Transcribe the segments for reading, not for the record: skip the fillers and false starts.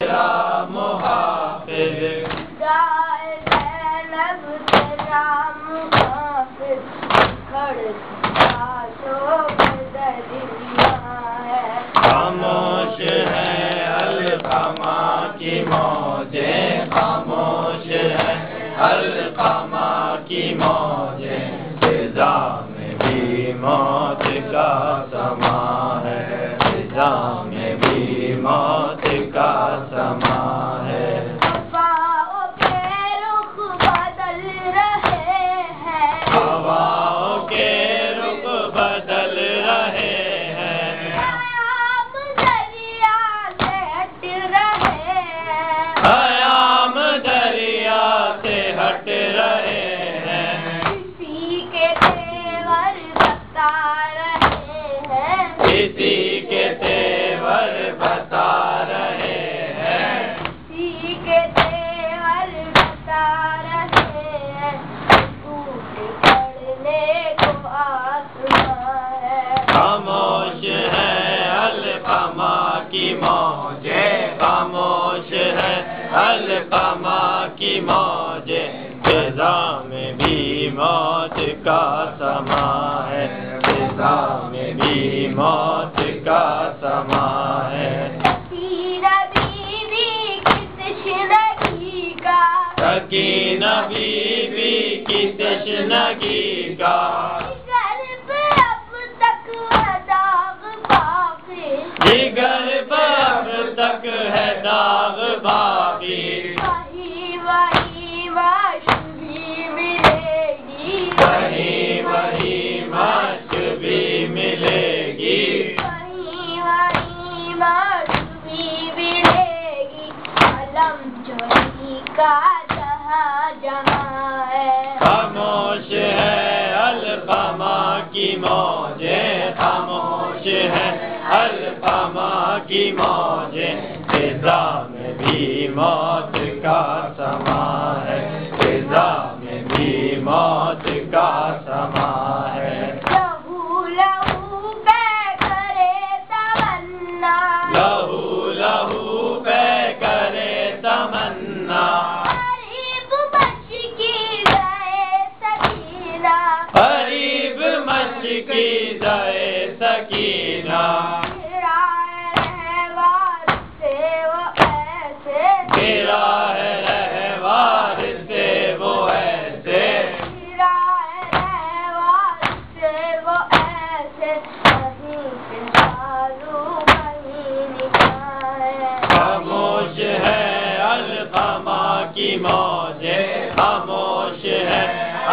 محافظ خاموش ہے القمہ کی موجیں، خاموش ہے القمہ کی موجیں، فضا میں بھی موت کا سما ہے، فضا میں بھی موت کا سما ہے۔ ہواؤں کے رخ بدل رہے ہیں، ہواؤں کے رخ بدل رہے ہیں، خیام دریا سے ہٹ رہے ہیں، خیام دریا سے ہٹ رہے ہیں، کسی کے تیور بتا رہے ہیں، کسی کے تیور بتا رہے ہیں، کسی کے تیور بتا رہے ہیں، ٹوٹ پڑنے کو آسمان ہے۔ خاموش ہے القمہ کی موجیں، خاموش ہے القمہ کی موجیں، فضا میں بھی موت کا سما ہے، فضا میں بھی موت کا سما ہے۔ سکینہ بیوی کی تشنگی کا، سکینہ بیوی کی تشنگی کا، جگر پہ اب تک ہے داغ باقی، جگر پہ اب تک ہے داغ باقی، وہی وہی مشق بھی ملے گی، وہی وہی مشق بھی ملے گی، وہی وہی مشق بھی ملے گی، علم چوری کا جہاں جہاں ہے۔ خاموش ہے القمہ کی موجیں، خاموش ہے القمہ کی موجیں، فضا میں بھی موت کا سما ہے، فضا میں بھی موت کا سما ہے۔ لہو لہو پہ کرے تمنا، لہو لہو پہ کرے تمنا، قریب مچ کی جائے سکینہ، قریب مچ کی جائے سکینہ، گرا ہے رہوار سے وہ ایسے، گرا ہے رہوار سے وہ ایسے، گرا ہے رہوار سے وہ ایسے، کہیں پہ بازو کہیں نگاہ ہے۔ خاموش ہے القمہ کی موجیں، خاموش ہے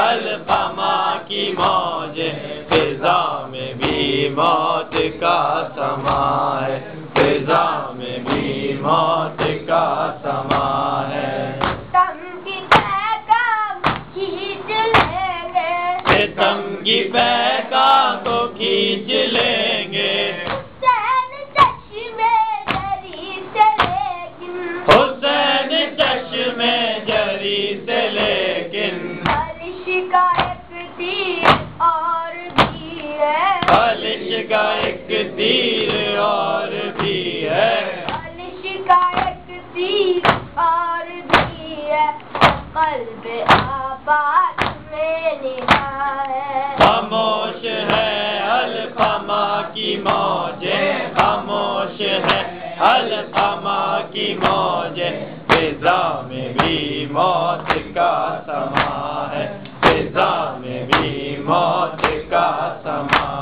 القمہ کی موجیں، فضا میں بھی موت کا سما ہے، فضا میں بھی موت کا سما ہے۔ ستم کی پیکا کھینچ لیں گے، ستم کی پیکا کو کھینچ لیں گے، حسین چشمے جری سے لیکن، حسین چشمے جری سے لیکن، بارش کا ایک تیر اور بھی ہے، بارش کا ایک تیر اور بھی ہے، بارش کا ایک تیر اور بھی ہے، قلب آباد میں نگاہ ہے۔ خاموش ہے القمہ کی موجیں، خاموش ہے القمہ کی موجیں، فضا میں بھی موت کا سما ہے، فضا میں بھی موت کا سما